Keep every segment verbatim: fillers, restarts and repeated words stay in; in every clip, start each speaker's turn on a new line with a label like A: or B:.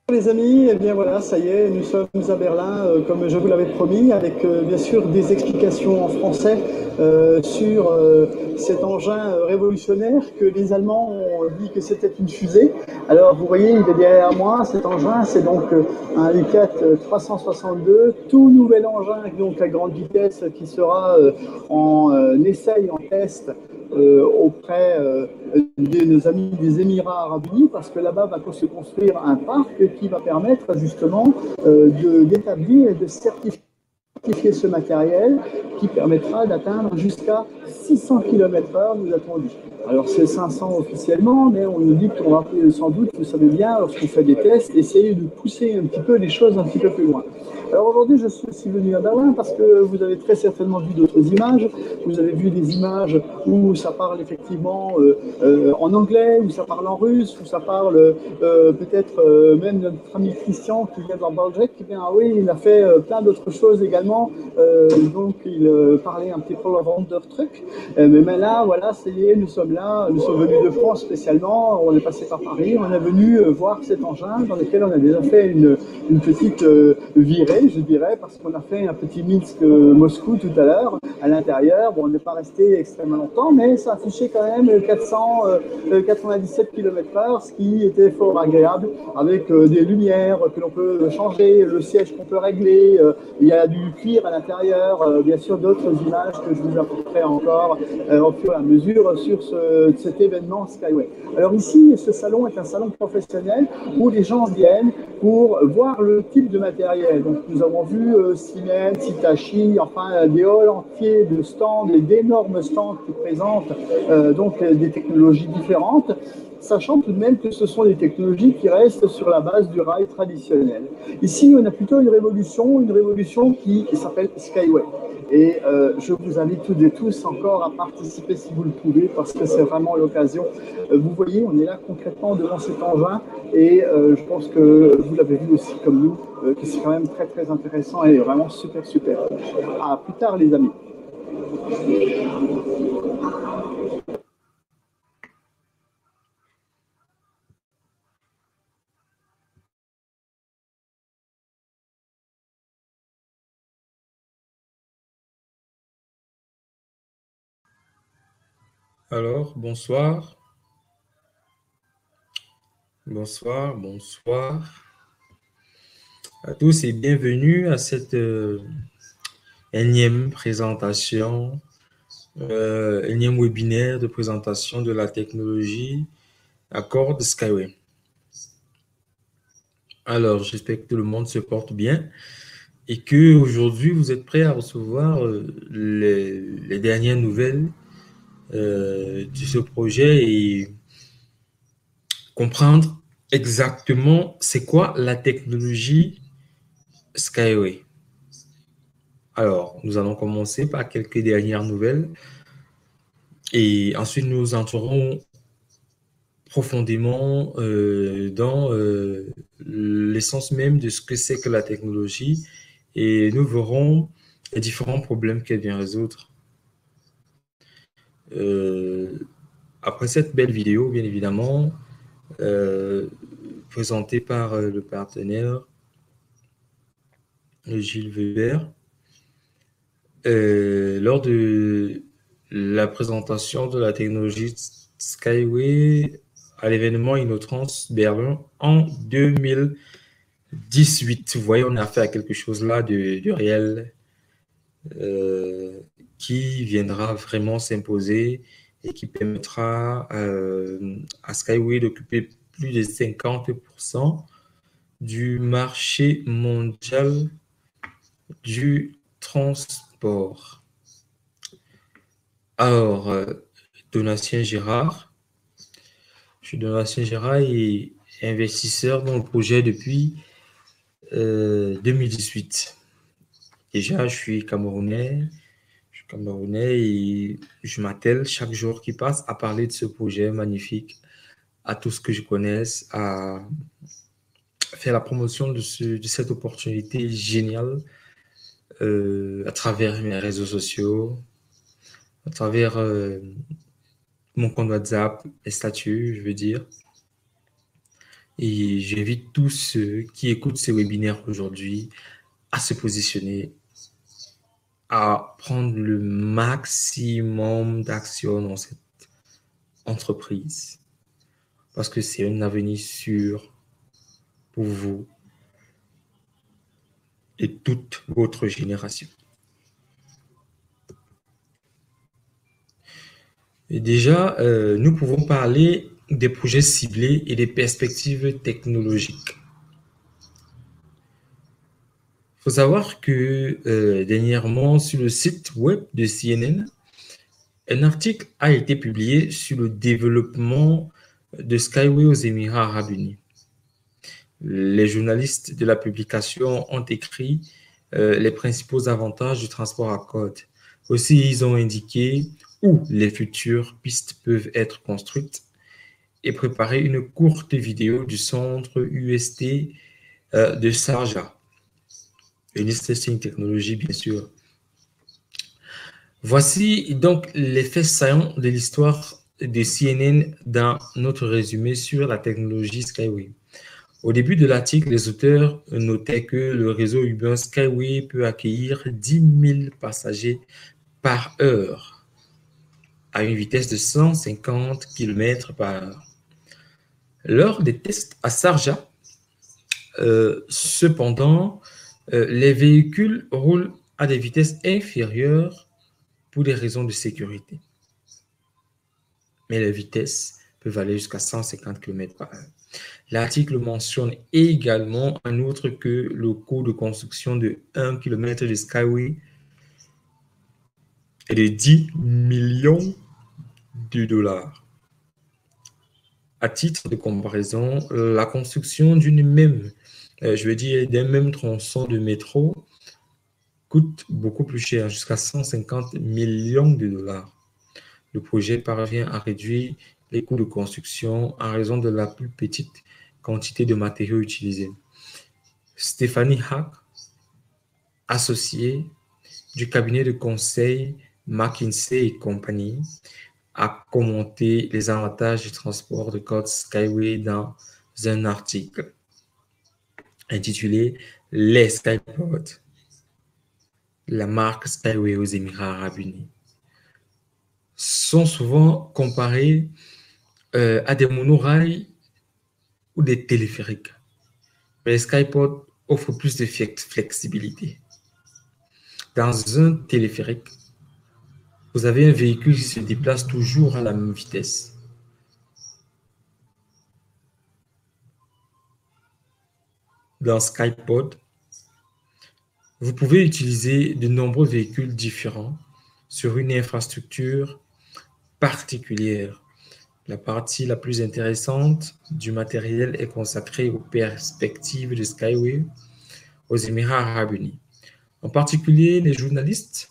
A: Les amis, eh bien voilà, ça y est, nous sommes à Berlin, euh, comme je vous l'avais promis, avec euh, bien sûr des explications en français euh, sur euh, cet engin euh, révolutionnaire que les Allemands ont dit que c'était une fusée. Alors vous voyez, il est derrière moi, cet engin, c'est donc euh, un U quatre trois cent soixante-deux, tout nouvel engin donc à grande vitesse qui sera euh, en euh, essai, en test euh, auprès euh, de nos amis des Émirats arabes unis, parce que là-bas va se construire un parc qui va permettre justement euh, de- d'établir et de certifier ce matériel qui permettra d'atteindre jusqu'à six cents kilomètres heure, nous a-t-on dit. Alors c'est cinq cents officiellement, mais on nous dit qu'on va sans doute, vous savez bien, lorsqu'on fait des tests, essayer de pousser un petit peu les choses un petit peu plus loin. Alors aujourd'hui, je suis aussi venu à Berlin parce que vous avez très certainement vu d'autres images. Vous avez vu des images où ça parle effectivement euh, euh, en anglais, où ça parle en russe, où ça parle euh, peut-être euh, même notre ami Christian qui vient d'Arbalgrec, qui vient, ah oui, il a fait euh, plein d'autres choses également. Euh, donc il euh, parlait un petit peu avant de trucs. Euh, mais, mais là, voilà, ça y est, nous sommes là, nous sommes venus de France spécialement, on est passé par Paris, on est venu euh, voir cet engin dans lequel on a déjà fait une, une petite euh, virée, je dirais, parce qu'on a fait un petit Minsk-Moscou tout à l'heure à l'intérieur. Bon, on n'est pas resté extrêmement longtemps, mais ça affichait quand même quatre cent quatre-vingt-dix-sept kilomètres heure, ce qui était fort agréable, avec euh, des lumières que l'on peut changer, le siège qu'on peut régler, euh, il y a du cuir à l'intérieur, euh, bien sûr d'autres images que je vous apporterai encore euh, au fur et à mesure sur ce, cet événement Skyway. Alors ici, ce salon est un salon professionnel où les gens viennent pour voir le type de matériel. Donc nous avons vu euh, Siemens, Hitachi, enfin des halls entiers de stands et d'énormes stands qui présentent euh, donc des technologies différentes, sachant tout de même que ce sont des technologies qui restent sur la base du rail traditionnel. Ici, on a plutôt une révolution, une révolution qui, qui s'appelle Skyway. Et euh, je vous invite toutes et tous encore à participer si vous le pouvez, parce que c'est vraiment l'occasion. Euh, vous voyez, on est là concrètement devant cet engin, et euh, je pense que vous l'avez vu aussi comme nous, euh, que c'est quand même très très intéressant et vraiment super super. À plus tard les amis.
B: Alors, bonsoir, bonsoir, bonsoir à tous et bienvenue à cette euh, énième présentation, euh, énième webinaire de présentation de la technologie Accord Skyway. Alors, j'espère que tout le monde se porte bien et que aujourd'hui vous êtes prêts à recevoir euh, les, les dernières nouvelles euh, de ce projet et comprendre exactement c'est quoi la technologie Skyway. Alors, nous allons commencer par quelques dernières nouvelles et ensuite nous entrerons profondément euh, dans euh, l'essence même de ce que c'est que la technologie et nous verrons les différents problèmes qu'elle vient résoudre. Euh, Après cette belle vidéo, bien évidemment, euh, présentée par euh, le partenaire Gilles Weber, euh, lors de la présentation de la technologie Skyway à l'événement Innotrans Berlin en deux mille dix-huit. Vous voyez, on a affaire à quelque chose là de, de réel euh, qui viendra vraiment s'imposer et qui permettra euh, à Skyway d'occuper plus de cinquante pour cent du marché mondial du transport. Alors, euh, Donatien Gérard, je suis Donatien Gérard et investisseur dans le projet depuis euh, deux mille dix-huit. Déjà, je suis Camerounais, je suis Camerounais et je m'attelle chaque jour qui passe à parler de ce projet magnifique à tout ce que je connaisse, à faire la promotion de, ce, de cette opportunité géniale euh, à travers mes réseaux sociaux, à travers euh, mon compte WhatsApp, les statuts, je veux dire. Et j'invite tous ceux qui écoutent ces webinaires aujourd'hui à se positionner, à prendre le maximum d'actions dans cette entreprise, parce que c'est un avenir sûr pour vous et toute votre génération. Et déjà, euh, nous pouvons parler des projets ciblés et des perspectives technologiques. Il faut savoir que euh, dernièrement, sur le site web de C N N, un article a été publié sur le développement de Skyway aux Émirats arabes unis. Les journalistes de la publication ont écrit euh, les principaux avantages du transport à code. Aussi, ils ont indiqué où les futures pistes peuvent être construites et préparé une courte vidéo du centre U S T euh, de Sharjah. C'est une technologie, bien sûr. Voici donc les faits saillants de l'histoire de C N N dans notre résumé sur la technologie Skyway. Au début de l'article, les auteurs notaient que le réseau urbain Skyway peut accueillir dix mille passagers par heure à une vitesse de cent cinquante kilomètres par heure. Lors des tests à Sharjah, euh, cependant, euh, les véhicules roulent à des vitesses inférieures pour des raisons de sécurité. Mais les vitesses peuvent aller jusqu'à cent cinquante kilomètres par heure. L'article mentionne également en outre que le coût de construction de un kilomètre de Skyway est de dix millions de dollars. À titre de comparaison, la construction d'une même, euh, je veux dire, d'un même tronçon de métro coûte beaucoup plus cher, jusqu'à cent cinquante millions de dollars. Le projet parvient à réduire les coûts de construction en raison de la plus petite quantité de matériaux utilisés. Stéphanie Hack, associée du cabinet de conseil McKinsey et Company, a commenté les avantages du transport de code Skyway dans un article intitulé « Les Skypods, la marque Skyway aux Émirats arabes unis » sont souvent comparés euh, à des monorails ou des téléphériques. Mais les Skypods offrent plus de flexibilité. Dans un téléphérique, vous avez un véhicule qui se déplace toujours à la même vitesse. Dans Skypod, vous pouvez utiliser de nombreux véhicules différents sur une infrastructure particulière. La partie la plus intéressante du matériel est consacrée aux perspectives de Skyway aux Émirats arabes unis. En particulier, les journalistes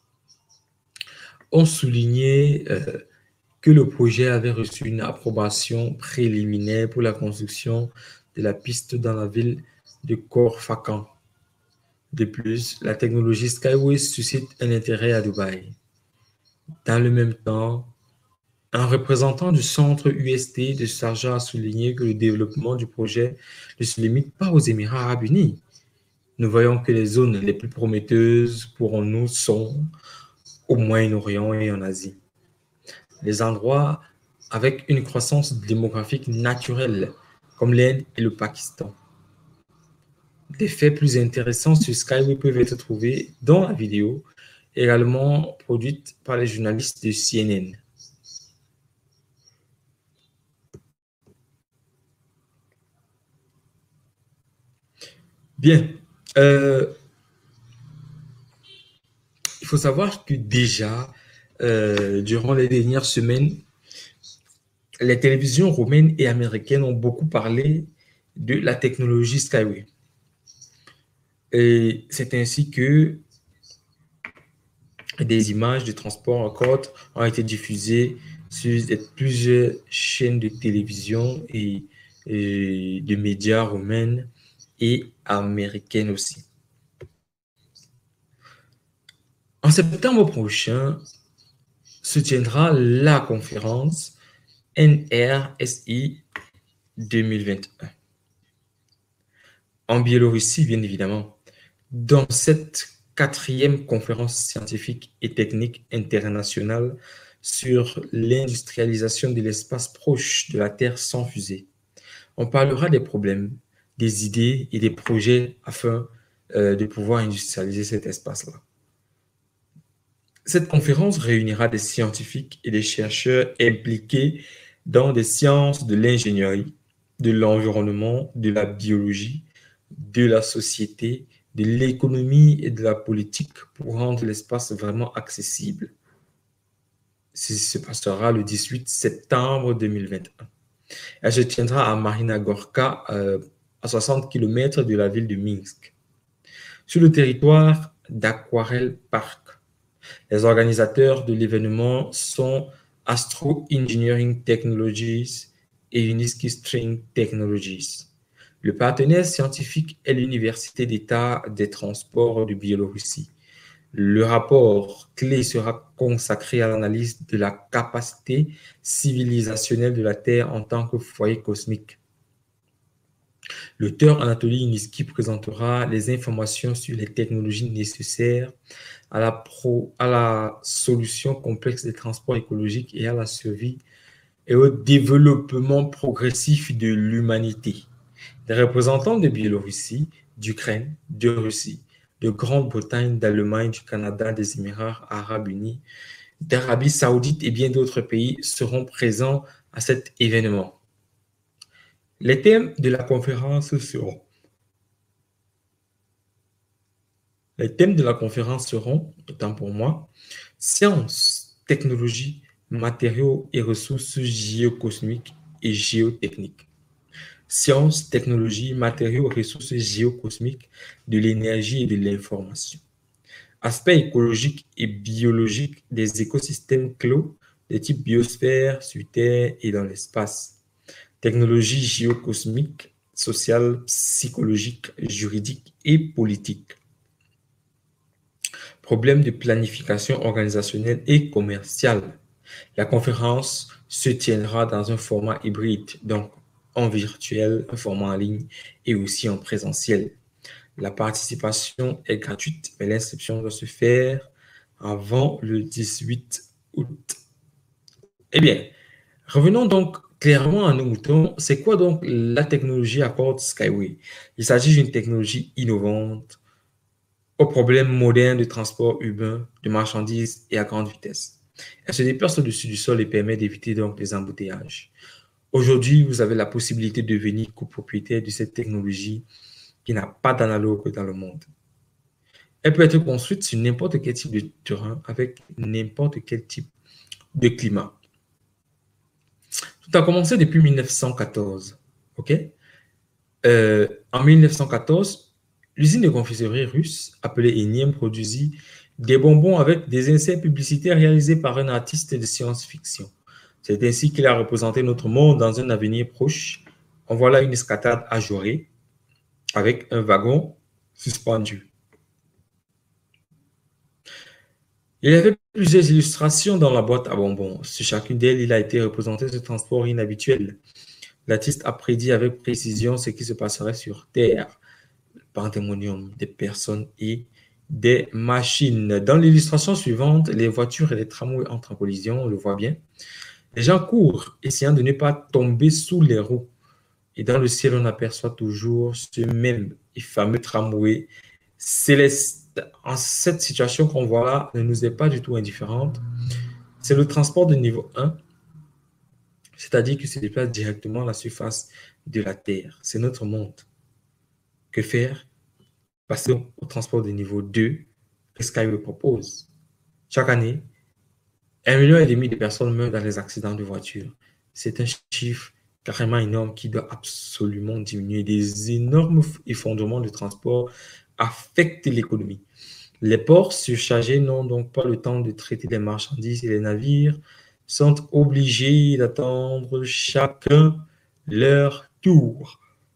B: ont souligné euh, que le projet avait reçu une approbation préliminaire pour la construction de la piste dans la ville de Khor Fakkan. De plus, la technologie Skyway suscite un intérêt à Dubaï. Dans le même temps, un représentant du centre U S T de Sharjah a souligné que le développement du projet ne se limite pas aux Émirats arabes unis. Nous voyons que les zones les plus prometteuses pour nous sont au Moyen-Orient et en Asie. Les endroits avec une croissance démographique naturelle, comme l'Inde et le Pakistan. Des faits plus intéressants sur Skyway peuvent être trouvés dans la vidéo, également produite par les journalistes de C N N. Bien. Euh, il faut savoir que déjà, euh, durant les dernières semaines, les télévisions romaines et américaines ont beaucoup parlé de la technologie Skyway. Et c'est ainsi que des images de transport en côte ont été diffusées sur plusieurs chaînes de télévision et, et de médias romaines et américaines aussi. En septembre prochain se tiendra la conférence N R S I deux mille vingt et un. En Biélorussie, bien évidemment, dans cette quatrième conférence scientifique et technique internationale sur l'industrialisation de l'espace proche de la Terre sans fusée, on parlera des problèmes, des idées et des projets afin euh, de pouvoir industrialiser cet espace-là. Cette conférence réunira des scientifiques et des chercheurs impliqués dans des sciences de l'ingénierie, de l'environnement, de la biologie, de la société, de l'économie et de la politique pour rendre l'espace vraiment accessible. Ceci se passera le dix-huit septembre deux mille vingt et un. Elle se tiendra à Marina Gorka, euh, à soixante kilomètres de la ville de Minsk, sur le territoire d'Aquarel Park. Les organisateurs de l'événement sont Astro Engineering Technologies et Unisky String Technologies. Le partenaire scientifique est l'Université d'État des transports de Biélorussie. Le rapport clé sera consacré à l'analyse de la capacité civilisationnelle de la Terre en tant que foyer cosmique. L'auteur Anatoly Unisky présentera les informations sur les technologies nécessaires à la, pro, à la solution complexe des transports écologiques et à la survie et au développement progressif de l'humanité. Des représentants de Biélorussie, d'Ukraine, de Russie, de Grande-Bretagne, d'Allemagne, du Canada, des Émirats arabes unis, d'Arabie saoudite et bien d'autres pays seront présents à cet événement. Les thèmes de la conférence seront Les thèmes de la conférence seront, autant pour moi, sciences, technologies, matériaux et ressources géocosmiques et géotechniques. Sciences, technologies, matériaux et ressources géocosmiques de l'énergie et de l'information. Aspects écologiques et biologiques des écosystèmes clos de type biosphère, sur Terre et dans l'espace. Technologies géocosmiques, sociales, psychologiques, juridiques et politiques. Problèmes de planification organisationnelle et commerciale. La conférence se tiendra dans un format hybride, donc en virtuel, un format en ligne et aussi en présentiel. La participation est gratuite, mais l'inscription doit se faire avant le dix-huit août. Eh bien, revenons donc clairement à nos moutons. C'est quoi donc la technologie Accord Skyway? Il s'agit d'une technologie innovante aux problèmes modernes de transport urbain, de marchandises et à grande vitesse. Elle se déplace au-dessus du sol et permet d'éviter donc les embouteillages. Aujourd'hui, vous avez la possibilité de devenir copropriétaire de cette technologie qui n'a pas d'analogue dans le monde. Elle peut être construite sur n'importe quel type de terrain avec n'importe quel type de climat. Tout a commencé depuis mille neuf cent quatorze. Okay? Euh, en mille neuf cent quatorze, l'usine de confiserie russe appelée Enyem produisit des bonbons avec des inserts publicitaires réalisés par un artiste de science-fiction. C'est ainsi qu'il a représenté notre monde dans un avenir proche. On voit là une escatade ajourée avec un wagon suspendu. Il y avait plusieurs illustrations dans la boîte à bonbons. Sur chacune d'elles, il a été représenté ce transport inhabituel. L'artiste a prédit avec précision ce qui se passerait sur Terre, le pandémonium des personnes et des machines. Dans l'illustration suivante, les voitures et les tramways entrent en collision, on le voit bien. Les gens courent, essayant de ne pas tomber sous les roues. Et dans le ciel, on aperçoit toujours ce même et fameux tramway céleste. En cette situation qu'on voit là ne nous est pas du tout indifférente. C'est le transport de niveau un, c'est-à-dire qu'il se déplace directement à la surface de la Terre. C'est notre monde. Que faire? Passer au transport de niveau deux que Skyway propose. Chaque année, un million et demi de personnes meurent dans les accidents de voiture. C'est un chiffre carrément énorme qui doit absolument diminuer. Des énormes effondrements de transport affectent l'économie. Les ports surchargés n'ont donc pas le temps de traiter les marchandises et les navires sont obligés d'attendre chacun leur tour.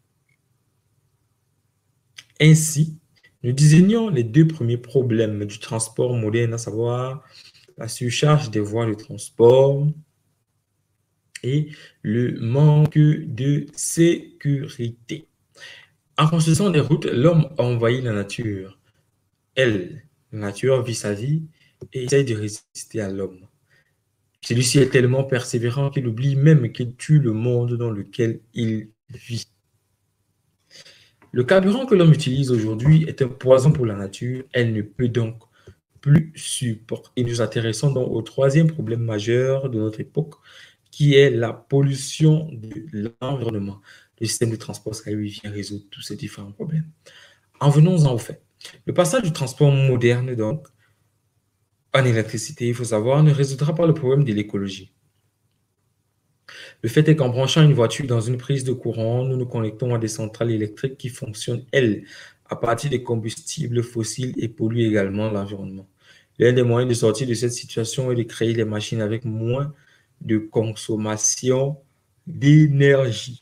B: Ainsi, nous désignons les deux premiers problèmes du transport moderne, à savoir la surcharge des voies de transport et le manque de sécurité. En construisant des routes, l'homme a envahi la nature. Elle, la nature, vit sa vie et essaye de résister à l'homme. Celui-ci est tellement persévérant qu'il oublie même qu'il tue le monde dans lequel il vit. Le carburant que l'homme utilise aujourd'hui est un poison pour la nature. Elle ne peut donc plus supporter. Et nous intéressons donc au troisième problème majeur de notre époque, qui est la pollution de l'environnement. Le système de transport Skyway vient résoudre tous ces différents problèmes. En venons-en au fait. Le passage du transport moderne, donc, en électricité, il faut savoir, ne résoudra pas le problème de l'écologie. Le fait est qu'en branchant une voiture dans une prise de courant, nous nous connectons à des centrales électriques qui fonctionnent, elles, à partir des combustibles fossiles et polluent également l'environnement. L'un des moyens de sortir de cette situation est de créer des machines avec moins de consommation d'énergie.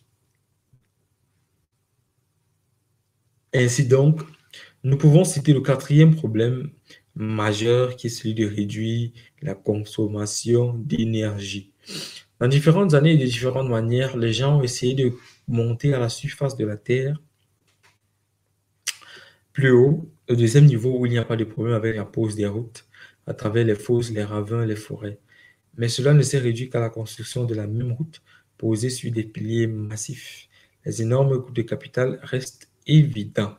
B: Ainsi donc, nous pouvons citer le quatrième problème majeur qui est celui de réduire la consommation d'énergie. Dans différentes années et de différentes manières, les gens ont essayé de monter à la surface de la Terre plus haut, au deuxième niveau où il n'y a pas de problème avec la pose des routes, à travers les fosses, les ravins, les forêts. Mais cela ne s'est réduit qu'à la construction de la même route posée sur des piliers massifs. Les énormes coûts de capital restent évidents.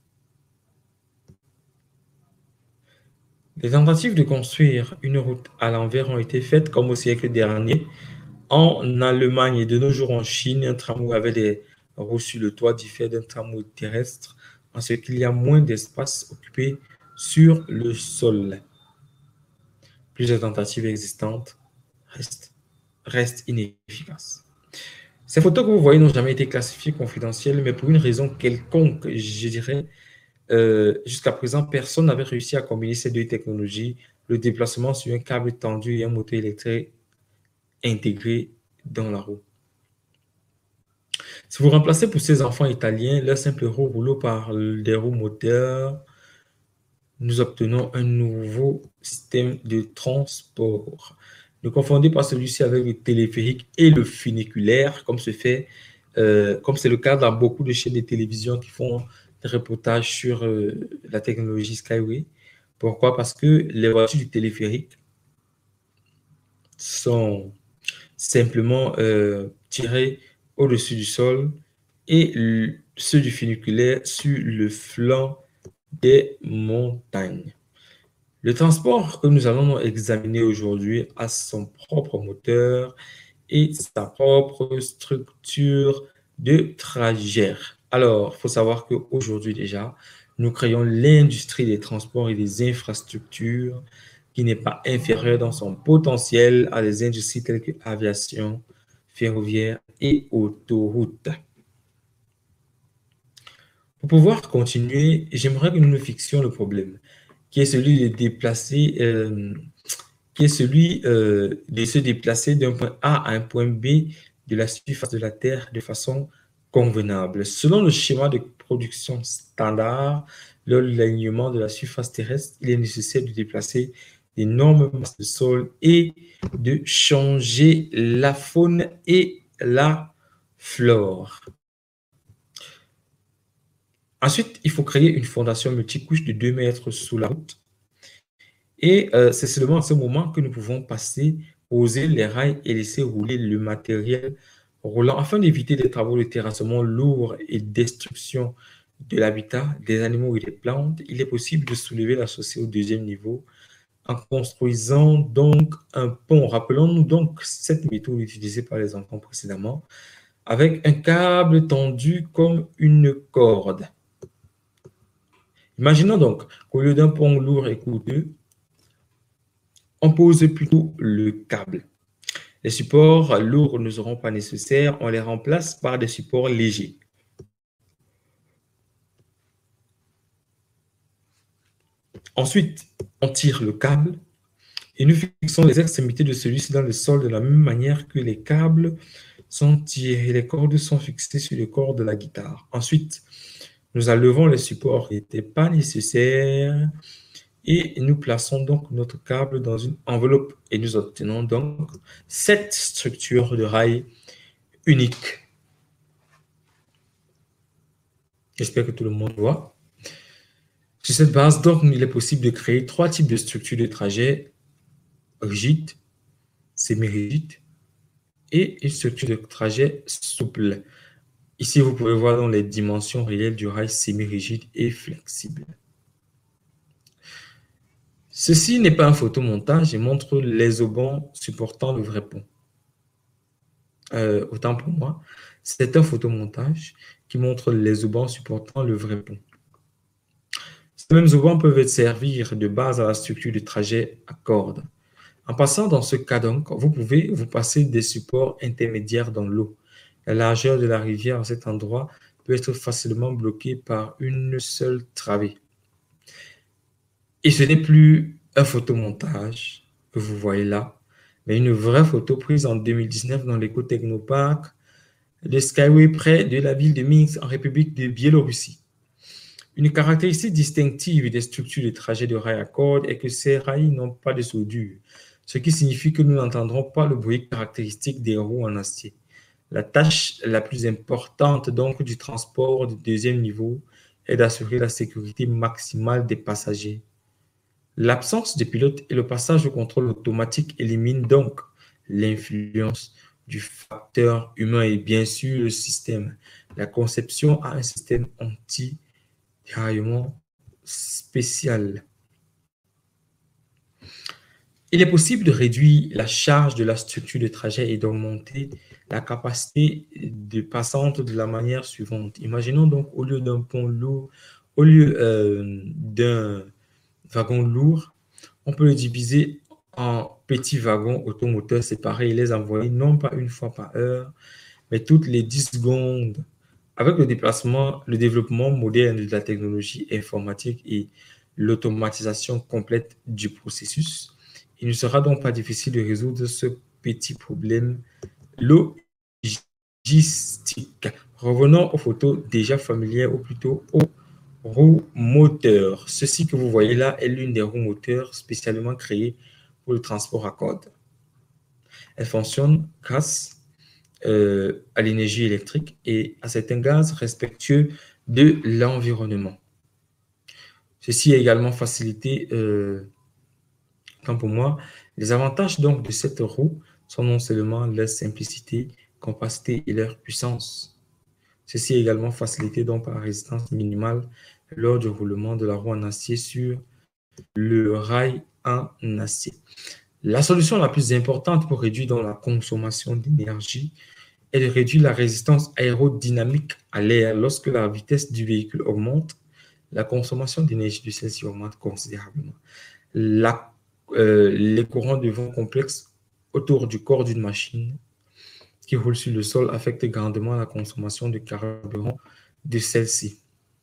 B: Les tentatives de construire une route à l'envers ont été faites comme au siècle dernier. En Allemagne et de nos jours en Chine, un tramway avec des roues sur le toit diffère d'un tramway terrestre en ce qu'il y a moins d'espace occupé sur le sol. Plusieurs tentatives existantes restent, restent inefficaces. Ces photos que vous voyez n'ont jamais été classifiées confidentielles, mais pour une raison quelconque, je dirais, euh, jusqu'à présent, personne n'avait réussi à combiner ces deux technologies, le déplacement sur un câble tendu et un moteur électrique intégré dans la roue. Si vous remplacez pour ces enfants italiens leur simple roue rouleau par des roues moteurs, nous obtenons un nouveau système de transport. Ne confondez pas celui-ci avec le téléphérique et le funiculaire, comme se fait, euh, comme c'est le cas dans beaucoup de chaînes de télévision qui font des reportages sur euh, la technologie Skyway. Pourquoi? Parce que les voitures du téléphérique sont simplement euh, tirées au-dessus du sol et le, ceux du funiculaire sur le flanc des montagnes. Le transport que nous allons examiner aujourd'hui a son propre moteur et sa propre structure de trajet. Alors, il faut savoir qu'aujourd'hui déjà, nous créons l'industrie des transports et des infrastructures qui n'est pas inférieure dans son potentiel à des industries telles que l'aviation, ferroviaire et autoroute. Pour pouvoir continuer, j'aimerais que nous nous fixions le problème, qui est celui de déplacer, euh, qui est celui euh, de se déplacer d'un point A à un point B de la surface de la Terre de façon convenable. Selon le schéma de production standard, lors de l'alignement de la surface terrestre, il est nécessaire de déplacer d'énormes masses de sol et de changer la faune et la flore. Ensuite, il faut créer une fondation multicouche de deux mètres sous la route. Et euh, c'est seulement à ce moment que nous pouvons passer, poser les rails et laisser rouler le matériel roulant afin d'éviter des travaux de terrassement lourds et destruction de l'habitat, des animaux et des plantes. Il est possible de soulever la chaussée au deuxième niveau en construisant donc un pont. Rappelons-nous donc cette méthode utilisée par les enfants précédemment, avec un câble tendu comme une corde. Imaginons donc qu'au lieu d'un pont lourd et coûteux, on pose plutôt le câble. Les supports lourds ne seront pas nécessaires, on les remplace par des supports légers. Ensuite, on tire le câble et nous fixons les extrémités de celui-ci dans le sol de la même manière que les câbles sont tirés. Les cordes sont fixées sur le corps de la guitare. Ensuite, nous enlevons les supports qui n'étaient pas nécessaires Et nous plaçons donc notre câble dans une enveloppe et nous obtenons donc cette structure de rail unique. J'espère que tout le monde voit. Sur cette base, donc, il est possible de créer trois types de structures de trajet: rigide, semi-rigide et une structure de trajet souple. Ici, vous pouvez voir dans les dimensions réelles du rail semi-rigide et flexible. Ceci n'est pas un photomontage et montre les haubans supportant le vrai pont. Euh, autant pour moi, c'est un photomontage qui montre les haubans supportant le vrai pont. Ces mêmes haubans peuvent servir de base à la structure de trajet à cordes. En passant dans ce cas donc, vous pouvez vous passer des supports intermédiaires dans l'eau. La largeur de la rivière à cet endroit peut être facilement bloquée par une seule travée. Et ce n'est plus un photomontage que vous voyez là, mais une vraie photo prise en deux mille dix-neuf dans l'éco-technoparc de Skyway près de la ville de Minsk en République de Biélorussie. Une caractéristique distinctive des structures de trajet de rails à cordes est que ces rails n'ont pas de soudure, ce qui signifie que nous n'entendrons pas le bruit caractéristique des roues en acier. La tâche la plus importante donc du transport de deuxième niveau est d'assurer la sécurité maximale des passagers. L'absence de pilote et le passage au contrôle automatique éliminent donc l'influence du facteur humain et bien sûr le système. La conception a un système anti-déraillement spécial. Il est possible de réduire la charge de la structure de trajet et d'augmenter la capacité de passante de la manière suivante. Imaginons donc au lieu d'un pont lourd, au lieu euh, d'un wagon lourd, on peut le diviser en petits wagons automoteurs séparés et les envoyer non pas une fois par heure, mais toutes les dix secondes. Avec le déplacement, le développement moderne de la technologie informatique et l'automatisation complète du processus, il ne sera donc pas difficile de résoudre ce petit problème logistique. Revenons aux photos déjà familières, ou plutôt aux roues moteurs. Ceci que vous voyez là est l'une des roues moteurs spécialement créées pour le transport à cordes. Elle fonctionne grâce euh, à l'énergie électrique et à certains gaz respectueux de l'environnement. Ceci a également facilité, euh, tant pour moi, les avantages donc de cette roue sont non seulement leur simplicité, compacité et leur puissance. Ceci est également facilité donc par la résistance minimale lors du roulement de la roue en acier sur le rail en acier. La solution la plus importante pour réduire donc la consommation d'énergie est de réduire la résistance aérodynamique à l'air. Lorsque la vitesse du véhicule augmente, la consommation d'énergie de celle-ci augmente considérablement. La, euh, les courants de vent complexes autour du corps d'une machine qui roule sur le sol affectent grandement la consommation de carburant de celle-ci.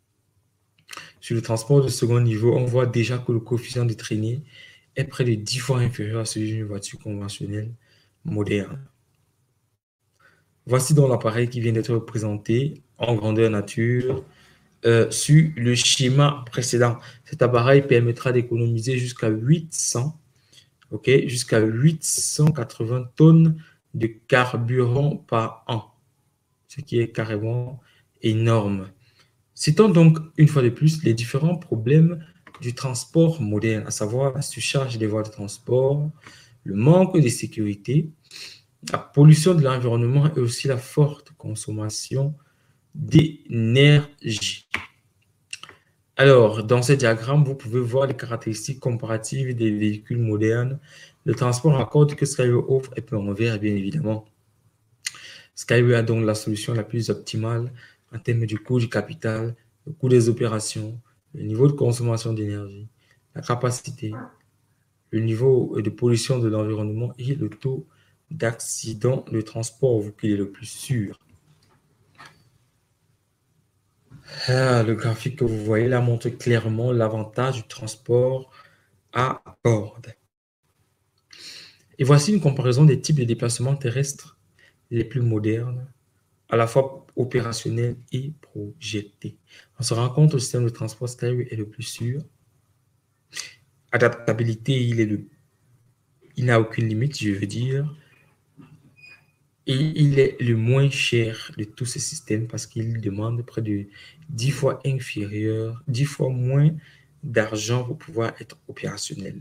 B: Sur le transport de second niveau, on voit déjà que le coefficient de traînée est près de dix fois inférieur à celui d'une voiture conventionnelle moderne. Voici donc l'appareil qui vient d'être présenté en grandeur nature euh, sur le schéma précédent. Cet appareil permettra d'économiser jusqu'à huit cents, okay, jusqu'à huit cent quatre-vingts tonnes de carburant par an, ce qui est carrément énorme. Citons donc une fois de plus les différents problèmes du transport moderne, à savoir la surcharge des voies de transport, le manque de sécurité, la pollution de l'environnement et aussi la forte consommation d'énergie. Alors, dans ce diagramme, vous pouvez voir les caractéristiques comparatives des véhicules modernes. Le transport à cordes que Skyway offre est peu en vert, bien évidemment. Skyway a donc la solution la plus optimale en termes du coût du capital, le coût des opérations, le niveau de consommation d'énergie, la capacité, le niveau de pollution de l'environnement et le taux d'accident de transport, vu qu'il est le plus sûr. Ah, le graphique que vous voyez là montre clairement l'avantage du transport à cordes. Et voici une comparaison des types de déplacements terrestres les plus modernes, à la fois opérationnels et projetés. On se rend compte que le système de transport Skyway est le plus sûr. adaptabilité, il est le, il n'a aucune limite, je veux dire. Et il est le moins cher de tous ces systèmes parce qu'il demande près de dix fois inférieur, dix fois moins d'argent pour pouvoir être opérationnel.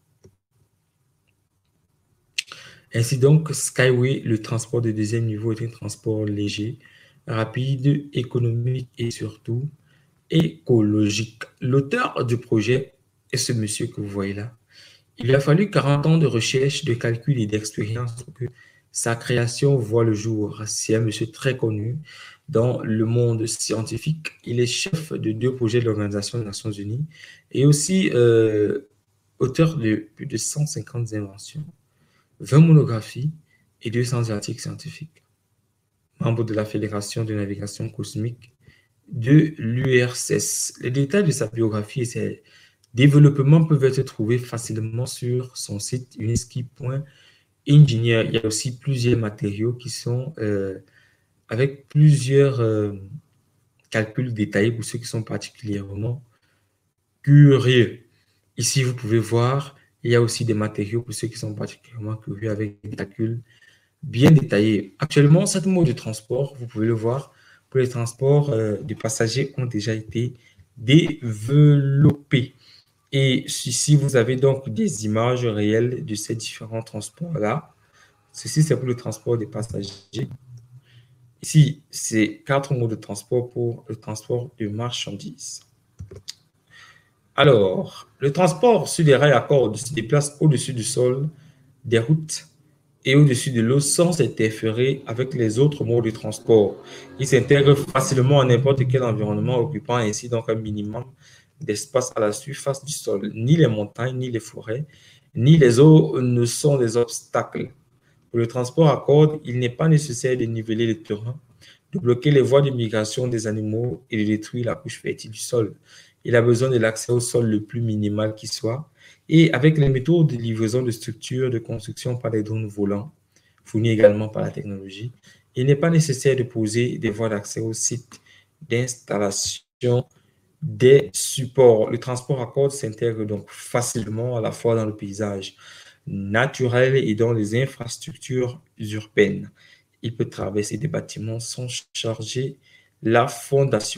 B: Ainsi donc, Skyway, le transport de deuxième niveau, est un transport léger, rapide, économique et surtout écologique. L'auteur du projet est ce monsieur que vous voyez là. Il a fallu quarante ans de recherche, de calcul et d'expérience pour que sa création voit le jour. C'est un monsieur très connu dans le monde scientifique. Il est chef de deux projets de l'Organisation des Nations Unies et aussi euh, auteur de plus de cent cinquante inventions, vingt monographies et deux cents articles scientifiques. Membre de la Fédération de navigation cosmique de l'U R S S. Les détails de sa biographie et ses développements peuvent être trouvés facilement sur son site uniski point engineer. Il y a aussi plusieurs matériaux qui sont euh, avec plusieurs euh, calculs détaillés pour ceux qui sont particulièrement curieux. Ici, vous pouvez voir, il y a aussi des matériaux pour ceux qui sont particulièrement curieux avec des calculs bien détaillés. Actuellement, cette mode de transport, vous pouvez le voir, pour les transports euh, de passagers ont déjà été développés. Et ici, vous avez donc des images réelles de ces différents transports-là. Ceci, c'est pour le transport des passagers. Ici, c'est quatre modes de transport pour le transport de marchandises. Alors, le transport sur des rails à cordes se déplace au-dessus du sol, des routes et au-dessus de l'eau sans interférer avec les autres modes de transport. Il s'intègre facilement à n'importe quel environnement, occupant ainsi donc un minimum d'espace à la surface du sol. Ni les montagnes, ni les forêts, ni les eaux ne sont des obstacles. Pour le transport à cordes, il n'est pas nécessaire de niveler le terrain, de bloquer les voies de migration des animaux et de détruire la couche fertile du sol. Il a besoin de l'accès au sol le plus minimal qui soit. Et avec les méthodes de livraison de structures de construction par des drones volants, fournis également par la technologie, il n'est pas nécessaire de poser des voies d'accès au site d'installation des supports. Le transport à cordes s'intègre donc facilement à la fois dans le paysage naturel et dans les infrastructures urbaines. Il peut traverser des bâtiments sans charger la fondation.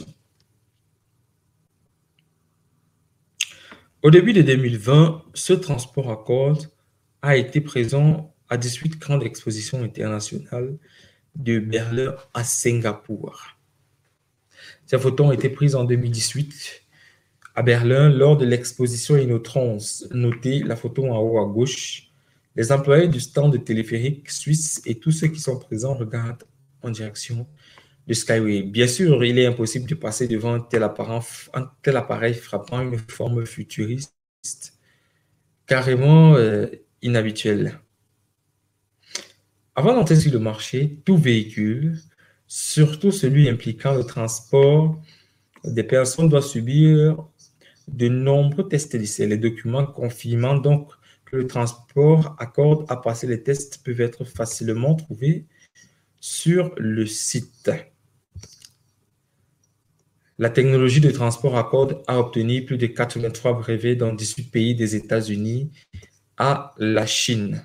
B: Au début de deux mille vingt, ce transport à cordes a été présent à dix-huit grandes expositions internationales de Berlin à Singapour. Ces photos ont été prises en deux mille dix-huit à Berlin lors de l'exposition Inotrans. Notez la photo en haut à gauche. Les employés du stand de téléphérique suisse et tous ceux qui sont présents regardent en direction de Skyway. Bien sûr, il est impossible de passer devant un tel appareil, un tel appareil frappant une forme futuriste carrément euh, inhabituelle. Avant d'entrer sur le marché, tout véhicule, surtout celui impliquant le transport des personnes, doit subir de nombreux tests d'essai. Les documents confirmant donc que le transport à cordes a passé les tests peuvent être facilement trouvés sur le site. La technologie de transport à cordes a obtenu plus de quatre-vingt-trois brevets dans dix-huit pays des États-Unis à la Chine.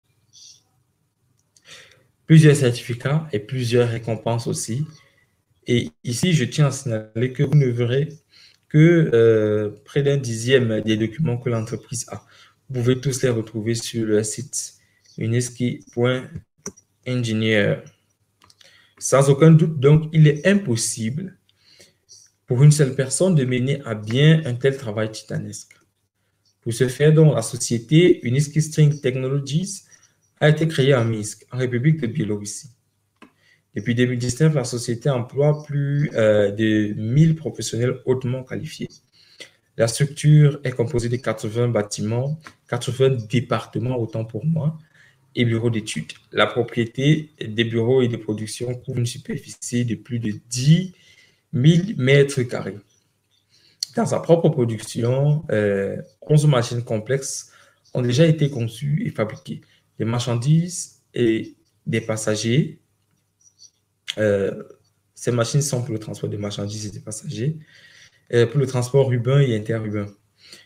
B: Plusieurs certificats et plusieurs récompenses aussi. Et ici, je tiens à signaler que vous ne verrez que euh, près d'un dixième des documents que l'entreprise a. Vous pouvez tous les retrouver sur le site uniski point engineer. Sans aucun doute, donc, il est impossible pour une seule personne de mener à bien un tel travail titanesque. Pour ce faire, donc, la société Uniski String Technologies a été créée à Minsk, en République de Biélorussie. Depuis deux mille dix-neuf, la société emploie plus euh, de mille professionnels hautement qualifiés. La structure est composée de quatre-vingts bâtiments, quatre-vingts départements, autant pour moi, et bureaux d'études. La propriété des bureaux et de production couvre une superficie de plus de dix mille mètres carrés. Dans sa propre production, euh, onze machines complexes ont déjà été conçues et fabriquées. Des marchandises et des passagers. Euh, ces machines sont pour le transport de marchandises et de passagers, euh, pour le transport urbain et interurbain.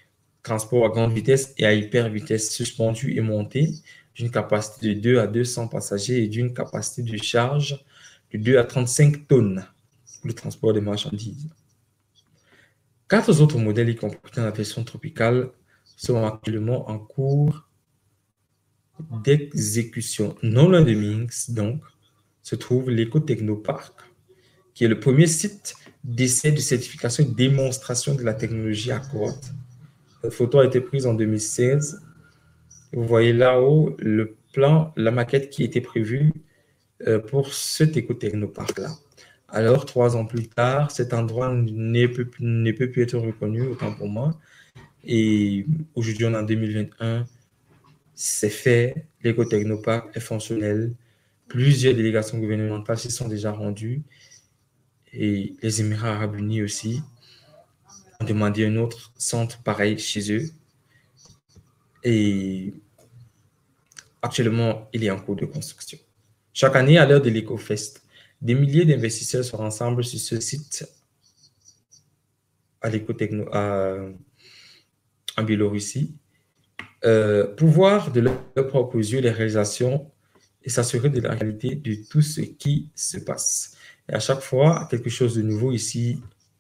B: transport à grande vitesse et à hyper vitesse suspendue et montée, d'une capacité de deux à deux cents passagers et d'une capacité de charge de deux à trente-cinq tonnes pour le transport des marchandises. Quatre autres modèles, y compris dans la version tropicale, sont actuellement en cours d'exécution. Non loin de Minsk, donc, se trouve l'Éco-Technopark, qui est le premier site d'essai de certification et de démonstration de la technologie Accord. Cette photo a été prise en deux mille seize. Vous voyez là-haut le plan, la maquette qui était prévue pour cet Éco-Technopark-là. Alors, trois ans plus tard, cet endroit ne peut, ne peut plus être reconnu, autant pour moi. Et aujourd'hui, on est en deux mille vingt et un. C'est fait, l'Éco-Technopark est fonctionnel. Plusieurs délégations gouvernementales s'y sont déjà rendues. Et les Émirats arabes unis aussi ont demandé un autre centre pareil chez eux. Et actuellement, il est en cours de construction. Chaque année, à l'heure de l'EcoFest, des milliers d'investisseurs se rassemblent sur ce site à l'Éco-Techno, en Biélorussie, euh, pour voir de leurs leur propres yeux les réalisations et s'assurer de la réalité de tout ce qui se passe. Et à chaque fois, quelque chose de nouveau ici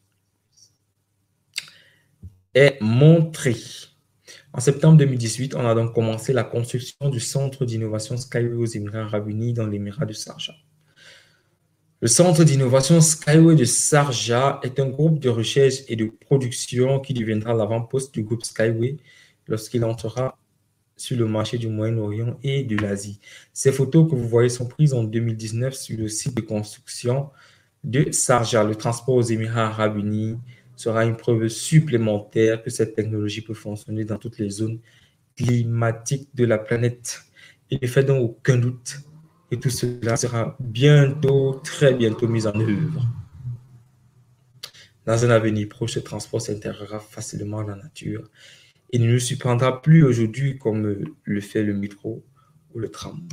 B: est montré. En septembre deux mille dix-huit, on a donc commencé la construction du centre d'innovation Skyway aux Émirats arabes unis dans l'émirat de Sharjah. Le centre d'innovation Skyway de Sharjah est un groupe de recherche et de production qui deviendra l'avant-poste du groupe Skyway lorsqu'il entrera sur le marché du Moyen-Orient et de l'Asie. Ces photos que vous voyez sont prises en deux mille dix-neuf sur le site de construction de Sharjah. Le transport aux Émirats arabes unis sera une preuve supplémentaire que cette technologie peut fonctionner dans toutes les zones climatiques de la planète. Il ne fait donc aucun doute que tout cela sera bientôt, très bientôt mis en œuvre. Dans un avenir proche, ce transport s'intégrera facilement à la nature et ne nous surprendra plus aujourd'hui comme le fait le métro ou le tram.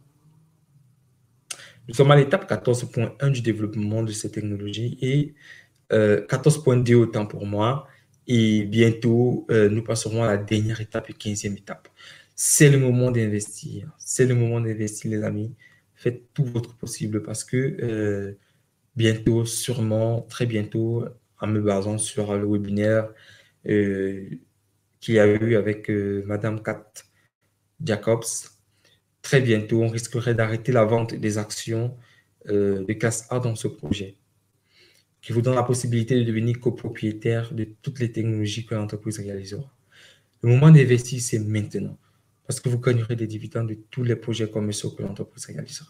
B: Nous sommes à l'étape quatorze point un du développement de ces technologies et euh, quatorze point deux autant pour moi. Et bientôt, euh, nous passerons à la dernière étape et quinzième étape. C'est le moment d'investir. C'est le moment d'investir, les amis. Faites tout votre possible parce que euh, bientôt, sûrement, très bientôt, en me basant sur le webinaire euh, qu'il y a eu avec euh, Madame Kat Jacobs, très bientôt, on risquerait d'arrêter la vente des actions euh, de classe A dans ce projet, qui vous donne la possibilité de devenir copropriétaire de toutes les technologies que l'entreprise réalisera. Le moment d'investir, c'est maintenant, parce que vous gagnerez des dividendes de tous les projets commerciaux que l'entreprise réalisera.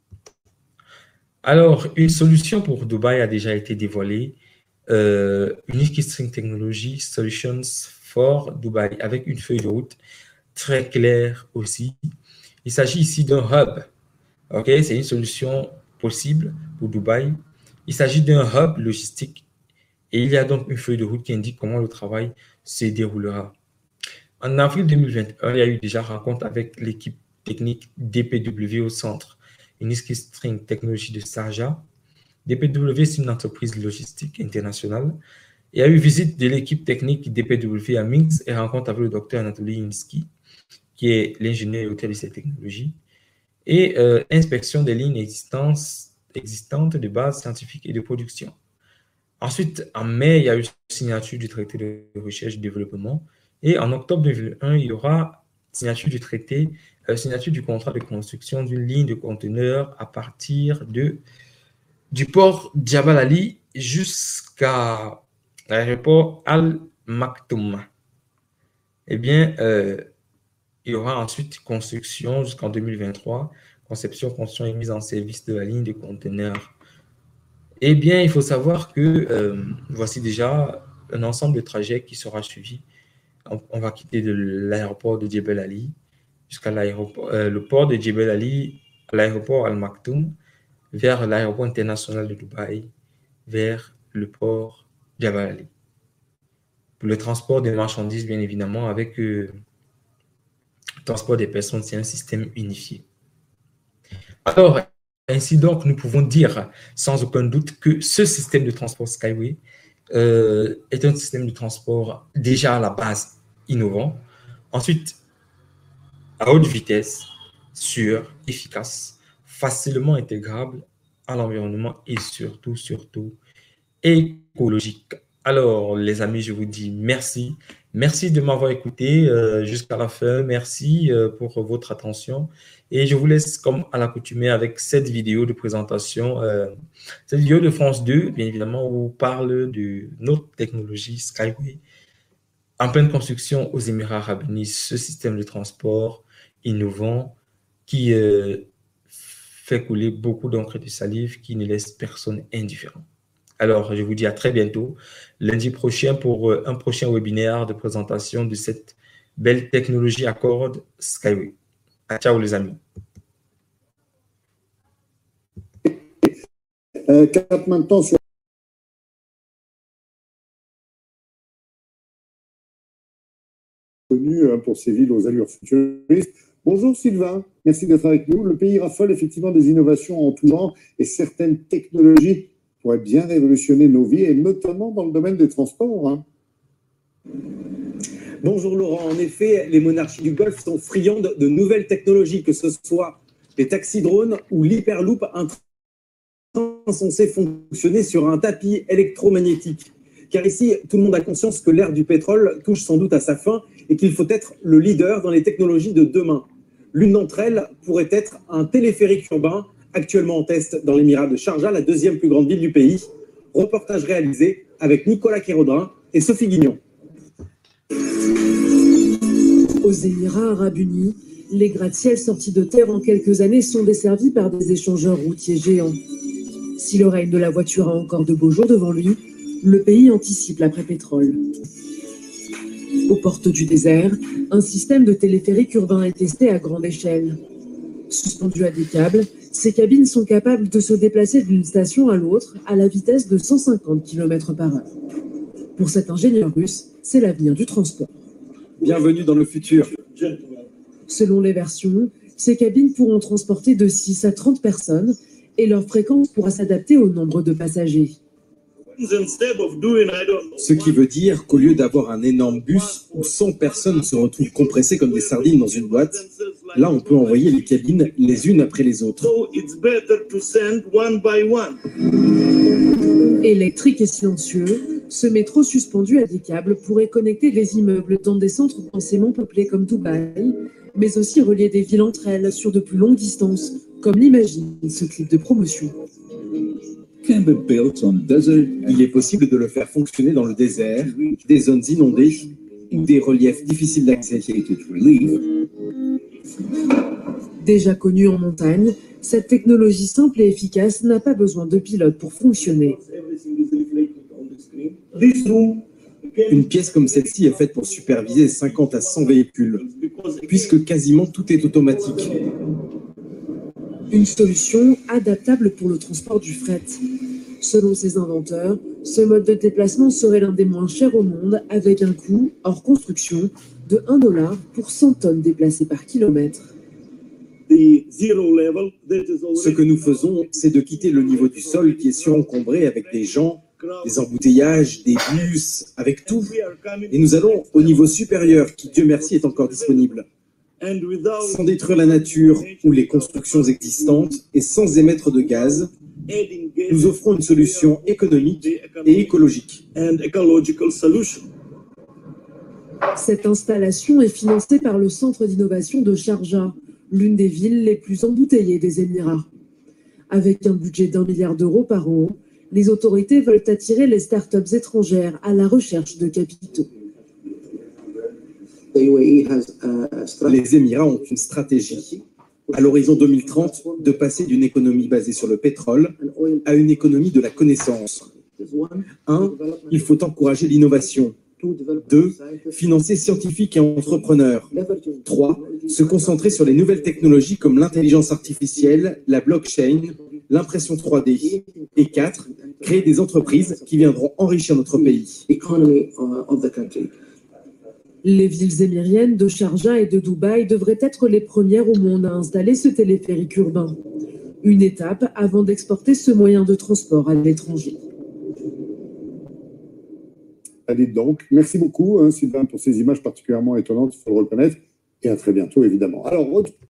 B: Alors, une solution pour Dubaï a déjà été dévoilée, euh, Unique String Technology Solutions for Dubaï, avec une feuille de route très claire aussi. Il s'agit ici d'un hub. Okay? C'est une solution possible pour Dubaï. Il s'agit d'un hub logistique et il y a donc une feuille de route qui indique comment le travail se déroulera. En avril deux mille vingt et un, il y a eu déjà rencontre avec l'équipe technique D P W au centre Unique String Technology de Sharjah. D P W, c'est une entreprise logistique internationale. Il y a eu visite de l'équipe technique D P W à Minsk et rencontre avec le docteur Anatoly Yuninsky, qui est l'ingénieur hôtel de ces technologies, et euh, inspection des lignes existantes de base scientifique et de production. Ensuite, en mai, il y a eu signature du traité de recherche et développement. Et en octobre deux mille un, il y aura signature du traité, euh, signature du contrat de construction d'une ligne de conteneurs à partir de, du port Jebel Ali jusqu'à l'aéroport Al Maktoum. Eh bien, euh, il y aura ensuite construction jusqu'en deux mille vingt-trois, conception, construction et mise en service de la ligne de conteneurs. Eh bien, il faut savoir que euh, voici déjà un ensemble de trajets qui sera suivi. On, on va quitter de l'aéroport de Jebel Ali jusqu'à l'aéroport, euh, le port de Jebel Ali, l'aéroport Al Maktoum, vers l'aéroport international de Dubaï, vers le port Jebel Ali. Pour le transport des marchandises, bien évidemment, avec euh, le transport des personnes, c'est un système unifié. Alors, ainsi donc, nous pouvons dire sans aucun doute que ce système de transport Skyway euh, est un système de transport déjà à la base innovant. Ensuite, à haute vitesse, sûr, efficace, facilement intégrable à l'environnement et surtout, surtout, écologique. Alors, les amis, je vous dis merci. Merci de m'avoir écouté euh, jusqu'à la fin. Merci euh, pour votre attention. Et je vous laisse, comme à l'accoutumée, avec cette vidéo de présentation, euh, cette vidéo de France deux, bien évidemment, où on parle de notre technologie Skyway en pleine construction aux Émirats Arabes Unis, ce système de transport innovant qui euh, fait couler beaucoup d'encre et de salive, qui ne laisse personne indifférent. Alors, je vous dis à très bientôt, lundi prochain, pour un prochain webinaire de présentation de cette belle technologie à cordes Skyway. Ciao les amis.
C: Euh, cap maintenant sur connu pour ces villes aux allures futuristes. Bonjour Sylvain, merci d'être avec nous. Le pays raffole effectivement des innovations en tout genre et certaines technologies pourraient bien révolutionner nos vies et notamment dans le domaine des transports. Hein.
D: Bonjour Laurent, en effet, les monarchies du Golfe sont friandes de nouvelles technologies, que ce soit les taxis-drones ou l'hyperloop, un train censé fonctionner sur un tapis électromagnétique. Car ici, tout le monde a conscience que l'ère du pétrole touche sans doute à sa fin et qu'il faut être le leader dans les technologies de demain. L'une d'entre elles pourrait être un téléphérique urbain, actuellement en test dans l'émirat de Sharjah, la deuxième plus grande ville du pays. Reportage réalisé avec Nicolas Kérodrin et Sophie Guignon.
E: Aux Émirats Arabes Unis, les gratte-ciels sortis de terre en quelques années sont desservis par des échangeurs routiers géants. Si le règne de la voiture a encore de beaux jours devant lui, le pays anticipe l'après-pétrole. Aux portes du désert, un système de téléphérique urbain est testé à grande échelle. Suspendues à des câbles, ces cabines sont capables de se déplacer d'une station à l'autre à la vitesse de cent cinquante kilomètres par heure. Pour cet ingénieur russe, c'est l'avenir du transport.
D: Bienvenue dans le futur.
E: Selon les versions, ces cabines pourront transporter de six à trente personnes et leur fréquence pourra s'adapter au nombre de passagers.
D: Ce qui veut dire qu'au lieu d'avoir un énorme bus où cent personnes se retrouvent compressées comme des sardines dans une boîte, là on peut envoyer les cabines les unes après les autres.
E: Électrique et silencieux, ce métro suspendu à des câbles pourrait connecter des immeubles dans des centres densément peuplés comme Dubaï, mais aussi relier des villes entre elles sur de plus longues distances, comme l'imagine ce clip de promotion.
D: Il est possible de le faire fonctionner dans le désert, des zones inondées ou des reliefs difficiles d'accès.
E: Déjà connue en montagne, cette technologie simple et efficace n'a pas besoin de pilote pour fonctionner.
D: Une pièce comme celle-ci est faite pour superviser cinquante à cent véhicules, puisque quasiment tout est automatique.
E: Une solution adaptable pour le transport du fret. Selon ses inventeurs, ce mode de déplacement serait l'un des moins chers au monde, avec un coût, hors construction, de un dollar pour cent tonnes déplacées par kilomètre.
D: Ce que nous faisons, c'est de quitter le niveau du sol qui est surencombré avec des gens, des embouteillages, des bus, avec tout. Et nous allons au niveau supérieur qui, Dieu merci, est encore disponible. Sans détruire la nature ou les constructions existantes et sans émettre de gaz, nous offrons une solution économique et écologique.
E: Cette installation est financée par le Centre d'innovation de Sharjah, l'une des villes les plus embouteillées des Émirats. Avec un budget d'un milliard d'euros par an, les autorités veulent attirer les startups étrangères à la recherche de capitaux.
D: Les Émirats ont une stratégie, à l'horizon deux mille trente, de passer d'une économie basée sur le pétrole à une économie de la connaissance. Un, il faut encourager l'innovation. Deux, financer scientifiques et entrepreneurs. Trois, se concentrer sur les nouvelles technologies comme l'intelligence artificielle, la blockchain, l'impression trois D. Et quatre, créer des entreprises qui viendront enrichir notre pays.
E: Les villes émiriennes de Sharjah et de Dubaï devraient être les premières au monde à installer ce téléphérique urbain. Une étape avant d'exporter ce moyen de transport à l'étranger.
C: Ah, dites donc. Merci beaucoup, hein, Sylvain, pour ces images particulièrement étonnantes, il faut le reconnaître. Et à très bientôt, évidemment. Alors,